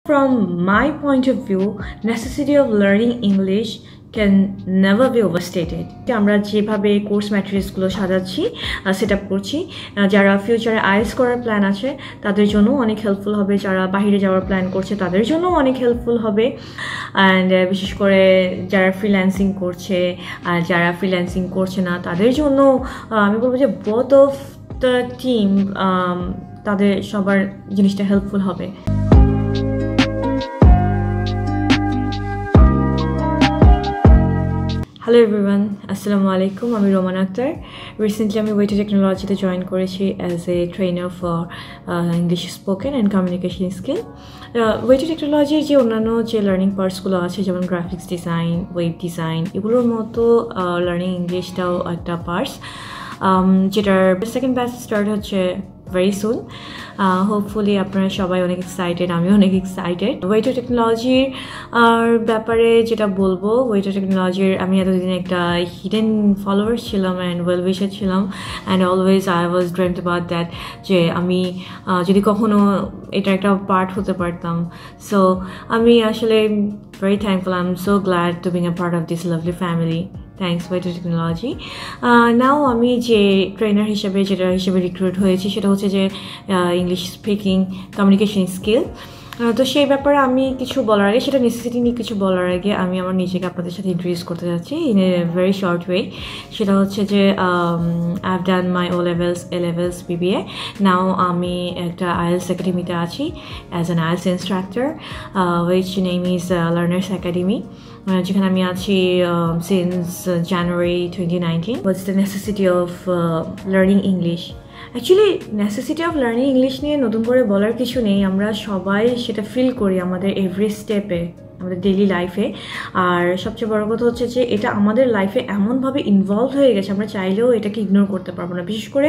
From my point of view, necessity of learning English can never be overstated. আমরা যেভাবে course ম্যাটেরিয়ালসগুলো সাজাচ্ছি setup করছি যারা ফিউচারে আইএলটিএস করার প্ল্যান আছে তাদের জন্য অনেক হেল্পফুল হবে, যারা বাইরে যাওয়ার প্ল্যান করছে তাদের জন্য অনেক হেল্পফুল হবে, অ্যান্ড বিশেষ করে যারা ফ্রিল্যান্সিং করছে আর যারা ফ্রিল্যান্সিং করছে না তাদের জন্য আমি বলবো যে বোথ অফ দ্য টিম তাদের সবার জিনিসটা হেল্পফুল হবে। Hello everyone, Assalamu alaikum. I'm Roman Akhtar. Recently, I'm Way to Technology to join Koreshi as a trainer for English spoken and communication skill. Way to Technology je onnano je learning parts gulo ache jemon graphics design, web design এগুলোর মতো learning English টাও একটা parts যেটার second batch start হচ্ছে very soon. Hopefully আপনারা সবাই অনেক excited, আমিও অনেক এক্সাইটেড। ওয়ে টু টেকনোলজির ব্যাপারে যেটা বলবো, ওয়ে টু টেকনোলজির আমি এতদিন একটা হিডেন ফলোয়ার ছিলাম অ্যান্ড ওয়েল উইশার ছিলাম, and always I was dreamed about that যে আমি যদি কখনো এটা একটা পার্ট হতে পারতাম। সো আমি আসলে very thankful. I'm so glad to being a part of this lovely family. Thanks Way to Technology. Now আমি যে ট্রেনার হিসেবে রিক্রুট হয়েছি সেটা হচ্ছে যে ইংলিশ স্পিকিং কমিউনিকেশন স্কিল। তো সেই ব্যাপারে আমি কিছু বলার আগে, সেটা নেসেসিটি নিয়ে কিছু বলার আগে আমি আমার নিজেকে আপনাদের সাথে ইন্ট্রোডিউস করতে যাচ্ছি in a very short way. সেটা হচ্ছে যে I have done my O levels, A levels, BBA. Now আমি একটা আইএলটিএস একাডেমিতে আছি as an IELTS instructor, which name is learners academy, যেখানে আমি আছি since January 2019. What's the necessity of learning English? Actually necessity of learning English নিয়ে নতুন করে বলার কিছু নেই, আমরা সবাই সেটা ফিল করি আমাদের এভরি স্টেপে, আমাদের ডেইলি লাইফে। আর সবচেয়ে বড় কথা হচ্ছে যে এটা আমাদের লাইফে এমনভাবে ইনভলভ হয়ে গেছে আমরা চাইলেও এটাকে ইগনোর করতে পারবো না। বিশেষ করে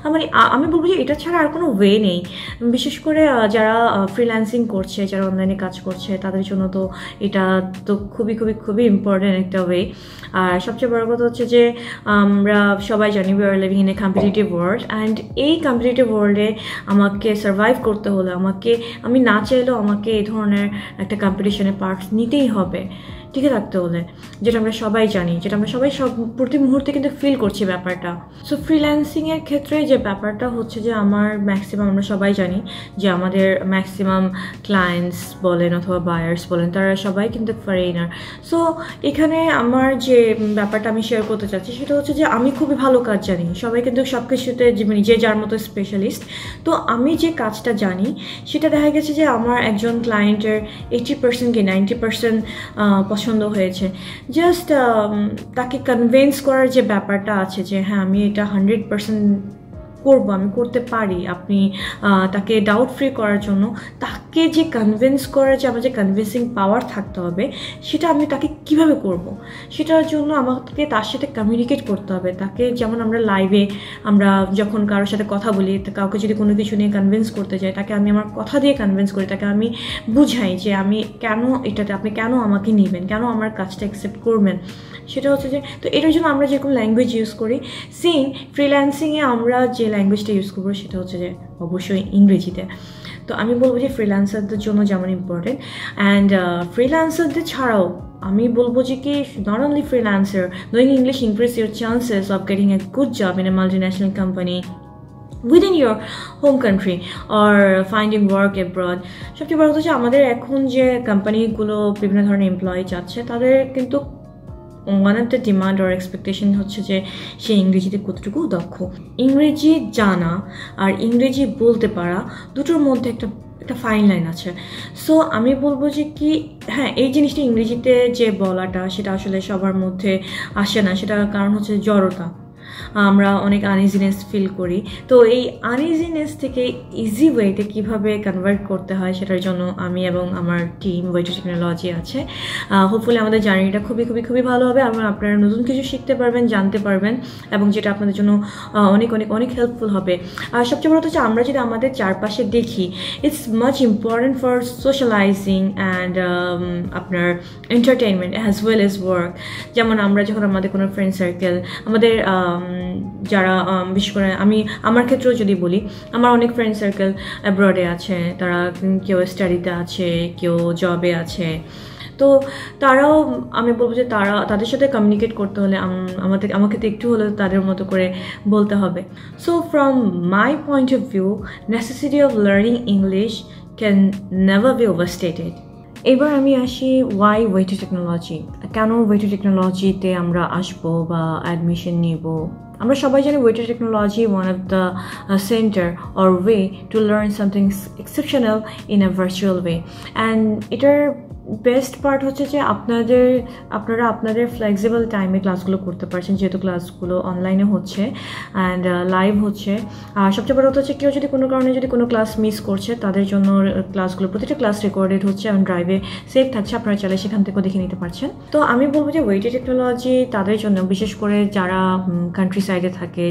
আমি বলবো যে এটা ছাড়া আর কোনো ওয়ে নেই। বিশেষ করে যারা ফ্রিল্যান্সিং করছে, যারা অনলাইনে কাজ করছে তাদের জন্য তো এটা তো খুবই খুবই খুবই ইম্পর্ট্যান্ট একটা ওয়ে। আর সবচেয়ে বড় কথা হচ্ছে যে আমরা সবাই জানি we are living in a competitive world, and এই কম্পিটিটিভ ওয়ার্ল্ডে আমাকে সার্ভাইভ করতে হলে আমি না চাইলেও আমাকে এই ধরনের একটা কম্পিটিশনে নিতেই হবে, টিকে থাকতে হলে, যেটা আমরা সবাই জানি, যেটা আমরা সবাই প্রতি মুহূর্তে কিন্তু ফিল করছি ব্যাপারটা। সো ফ্রিল্যান্সিংয়ের ক্ষেত্রে যে ব্যাপারটা হচ্ছে যে আমরা সবাই জানি যে আমাদের ম্যাক্সিমাম ক্লায়েন্টস বলেন অথবা বায়ার্স বলেন তারা সবাই কিন্তু ফরেইনার। সো এখানে আমার যে ব্যাপারটা আমি শেয়ার করতে চাচ্ছি সেটা হচ্ছে যে আমি খুবই ভালো কাজ জানি, সবাই কিন্তু সব কিছুতে যে যার মতো স্পেশালিস্ট। তো আমি যে কাজটা জানি সেটা দেখা গেছে যে আমার একজন ক্লায়েন্টের 80% কি 90% পছন্দ হয়েছে। জাস্ট তাকে কনভিন্স করার যে ব্যাপারটা আছে যে হ্যাঁ আমি এটা 100% করবো, আমি করতে পারি, আপনি তাকে ডাউট ফ্রি করার জন্য তাকে যে কনভিন্স করার যে আমার যে কনভিন্সিং পাওয়ার থাকতে হবে সেটা আমি তাকে কিভাবে করব, সেটার জন্য আমাকে তার সাথে কমিউনিকেট করতে হবে। তাকে যেমন আমরা লাইভে আমরা যখন কারোর সাথে কথা বলি, কাউকে যদি কোনো কিছু নিয়ে কনভিন্স করতে যাই তাকে আমি আমার কথা দিয়ে কনভিন্স করি, তাকে আমি বুঝাই যে আমি কেন এটাতে আপনি কেন আমাকে নেবেন, কেন আমার কাজটা অ্যাকসেপ্ট করবেন। সেটা হচ্ছে যে তো এটার জন্য আমরা যেরকম ল্যাঙ্গুয়েজ ইউজ করি, সেম ফ্রিল্যান্সিংয়ে আমরা যে ল্যাঙ্গুয়েজটা ইউজ করবো সেটা হচ্ছে যে অবশ্যই ইংরেজিতে। তো আমি বলবো যে ফ্রিল্যান্সারদের জন্য যেমন ইম্পর্টেন্ট, অ্যান্ড ফ্রিল্যান্সারদের ছাড়াও আমি বলবো যে কি not only freelancer, knowing English increase your chances of getting a good job in a multinational company within your home country or finding work abroad. সবচেয়ে বড় কথা হচ্ছে আমাদের এখন যে কোম্পানিগুলো বিভিন্ন ধরনের এমপ্লয়ি চাচ্ছে তাদের কিন্তু one of the demand or expectation হচ্ছে যে সে ইংরেজিতে কতটুকু দক্ষ। ইংরেজি জানা আর ইংরেজি বলতে পারা দুটোর মধ্যে একটা ফাইন লাইন আছে। সো আমি বলবো যে কি হ্যাঁ এই জিনিসটা ইংরেজিতে যে বলাটা সেটা আসলে সবার মধ্যে আসে না, সেটার কারণ হচ্ছে জড়তা, আমরা অনেক আনইজিনেস ফিল করি। তো এই আনইজিনেস থেকে ইজি ওয়েতে কীভাবে কনভার্ট করতে হয় সেটার জন্য আমি এবং আমার টিম ওয়ে টু টেকনোলজি আছে। হোপফুলি আমাদের জার্নিটা খুবই খুবই খুবই ভালো হবে এবং আপনারা নতুন কিছু শিখতে পারবেন, জানতে পারবেন, এবং যেটা আপনাদের জন্য অনেক অনেক অনেক হেল্পফুল হবে। আর সবচেয়ে বড় হচ্ছে আমরা যদি আমাদের চারপাশে দেখি, it's much important for socialising and আপনার entertainment as well as work. যেমন আমরা যখন আমাদের কোনো ফ্রেন্ড সার্কেল, আমাদের যারা বিশেষ করে আমার ক্ষেত্রেও যদি বলি, আমার অনেক ফ্রেন্ড সার্কেল অ্যাব্রডে আছে, তারা কেউ স্টাডিতে আছে, কেউ জবে আছে। তো তারাও আমি বলবো যে তাদের সাথে কমিউনিকেট করতে হলে আমাকে তো একটু হলেও তাদের মতো করে বলতে হবে। So from my point of view, necessity of learning English can never be overstated. এবার আমি আসি ওয়াই ওয়ে টু টেকনোলজি। কেন ওয়ে টু টেকনোলজিতে আমরা আসবো বা অ্যাডমিশন নিব? আমরা সবাই জানি way to technology one of the centre or way to learn something exceptional in a virtual way. And এটার বেস্ট পার্ট হচ্ছে যে আপনারা আপনাদের ফ্লেক্সিবল টাইমে ক্লাসগুলো করতে পারছেন, যেহেতু ক্লাসগুলো অনলাইনে হচ্ছে অ্যান্ড লাইভ হচ্ছে। আর সবচেয়ে বড় কথা হচ্ছে কেউ যদি কোনো কারণে যদি কোনো ক্লাস মিস করছে, তাদের জন্য ক্লাসগুলো প্রতিটা ক্লাস রেকর্ডেড হচ্ছে এবং ড্রাইভে সেভ থাকছে, আপনারা চাইলে সেখান থেকেও দেখে নিতে পারছেন। তো আমি বলবো যে ওয়ে টু টেকনোলজি তাদের জন্য, বিশেষ করে যারা কান্ট্রি সাইডে থাকে,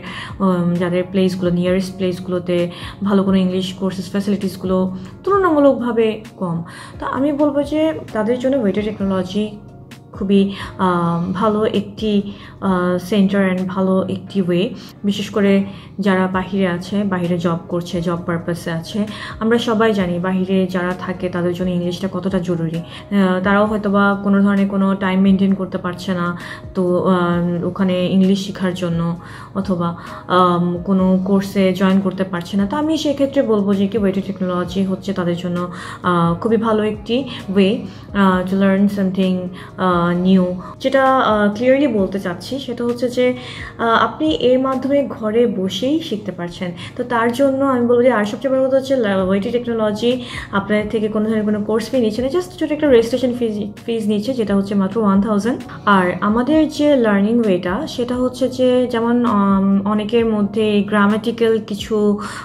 যাদের প্লেসগুলো নিয়ারেস্ট প্লেসগুলোতে ভালো কোনো ইংলিশ কোর্সেস ফ্যাসিলিটিসগুলো তুলনামূলকভাবে কম। তো আমি বলবো যে তাদের জন্য ওয়ে টু টেকনোলজি খুবই ভালো একটি সেন্টার অ্যান্ড ভালো একটি ওয়ে। বিশেষ করে যারা বাহিরে আছে, বাহিরে জব করছে, জব পারপাসে আছে, আমরা সবাই জানি বাহিরে যারা থাকে তাদের জন্য ইংলিশটা কতটা জরুরি। তারাও হয়তো বা কোনো ধরনের কোনো টাইম মেনটেন করতে পারছে না, তো ওখানে ইংলিশ শেখার জন্য অথবা কোনো কোর্সে জয়েন করতে পারছে না। তো আমি সেক্ষেত্রে বলবো যে কি ওয়ে টু টেকনোলজি হচ্ছে তাদের জন্য খুবই ভালো একটি way to learn something new. যেটা ক্লিয়ারলি বলতে চাচ্ছি সেটা হচ্ছে যে আপনি এর মাধ্যমে ঘরে বসেই শিখতে পারছেন। তো তার জন্য আমি বলবো যে আর সবচেয়ে বড় কথা হচ্ছে ওয়ে টু টেকনোলজি আপনাদের থেকে কোনো ধরনের কোনো কোর্স ফি নিচ্ছে না, জাস্ট ছোটো একটা রেজিস্ট্রেশন ফিজ নিচ্ছে, যেটা হচ্ছে মাত্র 1000। আর আমাদের যে লার্নিং ওয়েটা সেটা হচ্ছে যে যেমন অনেকের মধ্যে গ্রামাটিক্যাল কিছু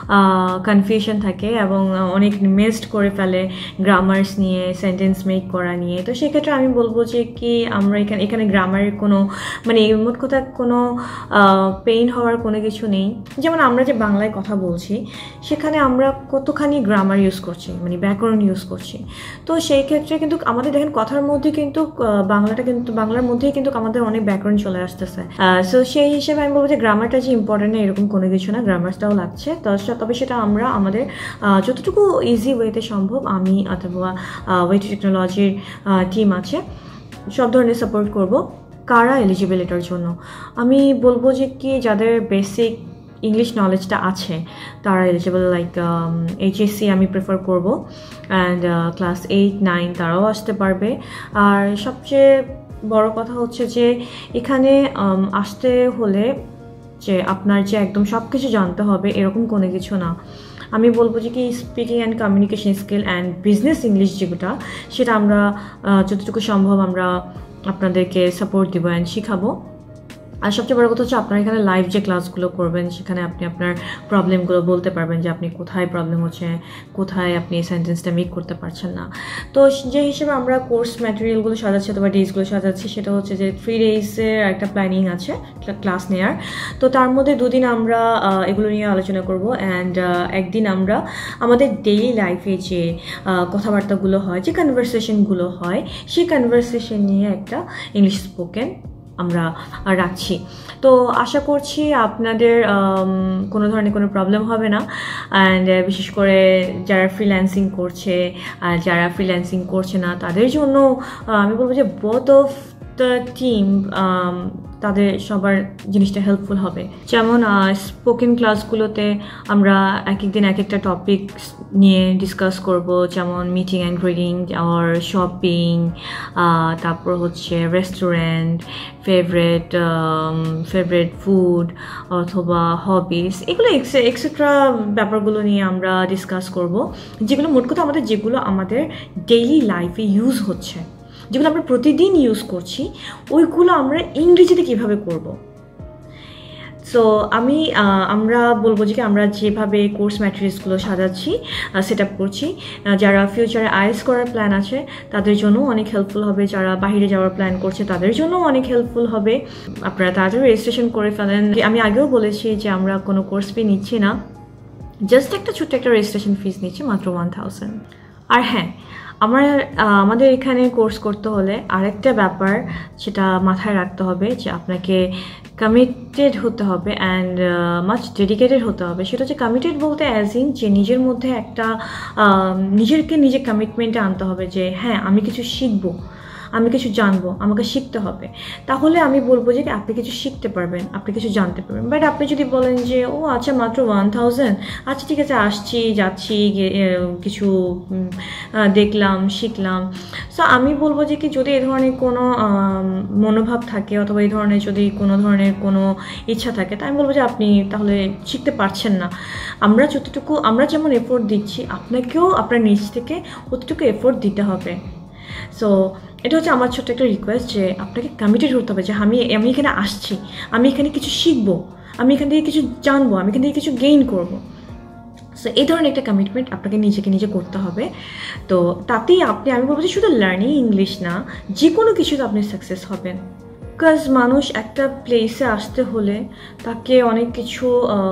কনফিউশন থাকে এবং অনেক মিসড করে ফেলে গ্রামার্স নিয়ে, সেন্টেন্স মেক করা নিয়ে। তো সেক্ষেত্রে আমি বলবো যে কি আমরা এখানে গ্রামারের কোনো মোট কথা কোনো পেইন হওয়ার কোনো কিছু নেই। যেমন আমরা যে বাংলায় কথা বলছি সেখানে আমরা কতখানি গ্রামার ইউজ করছি, ব্যাকরণ ইউজ করছি। তো সেই ক্ষেত্রে কিন্তু আমাদের দেখেন কথার মধ্যে কিন্তু বাংলার মধ্যেই কিন্তু আমাদের অনেক ব্যাকরণ চলে আসতেছে। সো সেই হিসেবে আমি বলবো যে গ্রামারটা যে ইম্পর্টেন্ট না এরকম কোনো কিছু না, গ্রামারটাও লাগছে। তবে সেটা আমরা আমাদের যতটুকু ইজি ওয়েতে সম্ভব, আমি অথবা ওয়ে টু টেকনোলজির টিম আছে, সব ধরনের সাপোর্ট করব। কারা এলিজিবল এটার জন্য? আমি বলবো যে কি যাদের বেসিক ইংলিশ নলেজটা আছে তারা এলিজিবল, লাইক HSC আমি প্রেফার করব, অ্যান্ড ক্লাস 8, 9 তারাও আসতে পারবে। আর সবচেয়ে বড় কথা হচ্ছে যে এখানে আসতে হলে যে আপনার যে একদম সব কিছু জানতে হবে এরকম কোনো কিছু না। আমি বলবো যে কি speaking and communication skill and business English যেটা, সেটা আমরা যতটুকু সম্ভব আমরা আপনাদেরকে সাপোর্ট দেবো অ্যান্ড শিখাবো। আর সবচেয়ে বড় কথা হচ্ছে আপনারা এখানে লাইভ যে ক্লাসগুলো করবেন সেখানে আপনি আপনার প্রবলেমগুলো বলতে পারবেন, যে আপনি কোথায় প্রবলেম হচ্ছে, কোথায় আপনি সেন্টেন্সটা মেক করতে পারছেন না। তো যে হিসেবে আমরা কোর্স ম্যাটেরিয়ালগুলো সাজাচ্ছি অথবা ডেজগুলো সাজাচ্ছি সেটা হচ্ছে যে 3 ডেজের একটা প্ল্যানিং আছে ক্লাস নেওয়ার। তো তার মধ্যে 2 দিন আমরা এগুলো নিয়ে আলোচনা করব, অ্যান্ড একদিন আমরা আমাদের ডেইলি লাইফে যে কথাবার্তাগুলো হয়, যে কনভারসেশনগুলো হয়, সেই কনভারসেশন নিয়ে একটা ইংলিশ স্পোকেন আমরা রাখছি। তো আশা করছি আপনাদের কোনো ধরনের কোনো প্রবলেম হবে না। অ্যান্ড বিশেষ করে যারা ফ্রিল্যান্সিং করছে আর যারা ফ্রিল্যান্সিং করছে না তাদের জন্য আমি বলবো যে বোথ অফ দ্য টিম তাদের সবার জিনিসটা হেল্পফুল হবে। যেমন স্পোকেন ক্লাসগুলোতে আমরা এক এক দিন এক একটা টপিক নিয়ে ডিসকাস করব, যেমন মিটিং অ্যান্ড গ্রিটিং আর শপিং, তারপর হচ্ছে রেস্টুরেন্ট, ফেভারিট ফুড অথবা হবিস, এগুলো এক্সেট্রা ব্যাপারগুলো নিয়ে আমরা ডিসকাস করব, যেগুলো মোট কথা যেগুলো আমাদের ডেইলি লাইফে ইউজ হচ্ছে, যেগুলো আমরা প্রতিদিন ইউজ করছি, ওইগুলো আমরা ইংরেজিতে কীভাবে করব। সো আমরা বলবো যে আমরা যেভাবে কোর্স ম্যাটেরিয়ালসগুলো সাজাচ্ছি, সেট আপ করছি, যারা ফিউচারে IELTS করার প্ল্যান আছে তাদের জন্য অনেক হেল্পফুল হবে, যারা বাইরে যাওয়ার প্ল্যান করছে তাদের জন্য অনেক হেল্পফুল হবে। আপনারা তাড়াতাড়ি রেজিস্ট্রেশন করে ফেলেন। আমি আগেও বলেছি যে আমরা কোনো কোর্স ফি নিচ্ছি না, জাস্ট একটা ছোট্ট একটা রেজিস্ট্রেশন ফিস নিচ্ছি, মাত্র 1000। আর হ্যাঁ, আমাদের এখানে কোর্স করতে হলে আরেকটা ব্যাপার সেটা মাথায় রাখতে হবে, যে আপনাকে কমিটেড হতে হবে অ্যান্ড মাচ ডেডিকেটেড হতে হবে। সেটা হচ্ছে কমিটেড বলতে অ্যাজ ইন যে নিজের মধ্যে একটা নিজে কমিটমেন্টে আনতে হবে যে হ্যাঁ আমি কিছু শিখবো, আমি কিছু জানবো, আমাকে শিখতে হবে। তাহলে আমি বলবো যে আপনি কিছু শিখতে পারবেন, আপনি কিছু জানতে পারবেন। বাট আপনি যদি বলেন যে ও আচ্ছা মাত্র 1000, আচ্ছা ঠিক আছে আসছি যাচ্ছি কিছু দেখলাম শিখলাম। সো আমি বলবো যে কি যদি এই ধরনের কোনো মনোভাব থাকে অথবা এই ধরনের যদি কোনো ধরনের কোনো ইচ্ছা থাকে, তাই আমি বলবো যে আপনি তাহলে শিখতে পারছেন না। আমরা যেমন এফোর্ট দিচ্ছি আপনাকেও আপনার নিজ থেকে অতটুকু এফোর্ট দিতে হবে। সো এটা হচ্ছে আমার ছোট্ট একটা রিকোয়েস্ট যে আপনাকে কমিটেড হতে হবে যে আমি এখানে আসছি, আমি এখানে কিছু শিখবো, আমি এখান থেকে কিছু জানবো, আমি এখান থেকে কিছু গেইন করবো। সো এই ধরনের একটা কমিটমেন্ট আপনাকে নিজে করতে হবে। তো তাতেই আমি বলবো যে শুধু লার্নিং ইংলিশ না, যে কোনো কিছুতে আপনি সাকসেস হবেন। বিকজ মানুষ একটা প্লেসে আসতে হলে তাকে অনেক কিছু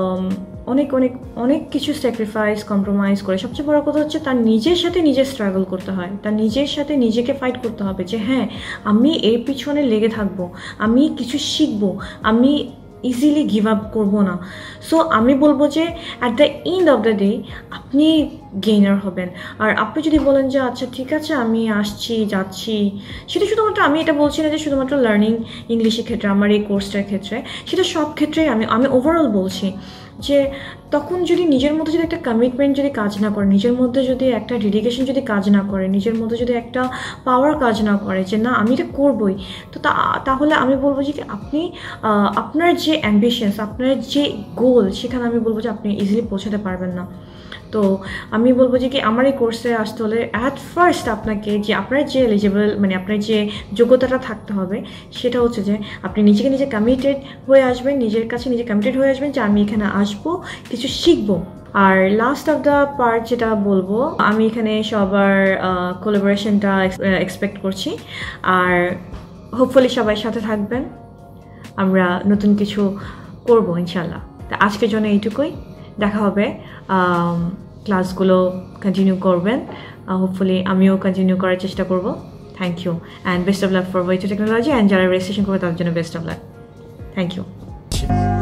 অনেক কিছু স্যাক্রিফাইস কম্প্রোমাইজ করে। সবচেয়ে বড় কথা হচ্ছে তার নিজের সাথে নিজে স্ট্রাগল করতে হয়, তার নিজের সাথে নিজেকে ফাইট করতে হবে যে হ্যাঁ আমি এর পিছনে লেগে থাকবো, আমি কিছু শিখবো, আমি ইজিলি গিভ আপ করবো না। সো আমি বলবো যে at the end of the day আপনি গেইনার হবেন। আর আপনি যদি বলেন যে আচ্ছা ঠিক আছে আমি আসছি যাচ্ছি, সেটা শুধুমাত্র আমি এটা বলছি না যে শুধুমাত্র লার্নিং ইংলিশের ক্ষেত্রে, আমার এই কোর্সটার ক্ষেত্রে, সেটা সব ক্ষেত্রেই আমি ওভারঅল বলছি যে তখন যদি নিজের মধ্যে যদি একটা কমিটমেন্ট যদি কাজ না করে, নিজের মধ্যে যদি একটা ডেডিকেশন যদি কাজ না করে, নিজের মধ্যে যদি একটা পাওয়ার কাজ না করে যে না আমি এটা করবই, তো তাহলে আমি বলবো যে আপনি আপনার যে অ্যাম্বিশনস, আপনার যে গোল, সেখানে আমি বলবো যে আপনি ইজিলি পৌঁছাতে পারবেন না। তো আমি বলবো যে কি আমার এই কোর্সে আসতে হলে অ্যাট ফার্স্ট আপনাকে যে আপনার যে এলিজিবল মানে আপনার যে যোগ্যতাটা থাকতে হবে সেটা হচ্ছে যে আপনি নিজে কমিটেড হয়ে আসবেন, নিজের কাছে নিজে কমিটেড হয়ে আসবেন যে আমি এখানে আসবো, কিছু শিখবো। আর লাস্ট অফ দ্য পার্ট যেটা বলবো, আমি এখানে সবার কোলাবোরেশনটা এক্সপেক্ট করছি। আর হোপফুলি সবাই সাথে থাকবেন, আমরা নতুন কিছু করবো ইনশাল্লাহ। তা আজকের জন্য এইটুকুই, দেখা হবে। ক্লাসগুলো কন্টিনিউ করবেন, হোপফুলি আমিও কন্টিনিউ করার চেষ্টা করব। Thank you and best of luck for way to technology, and যারা রেজিস্ট্রেশন করবে তার জন্য best of luck. Thank you.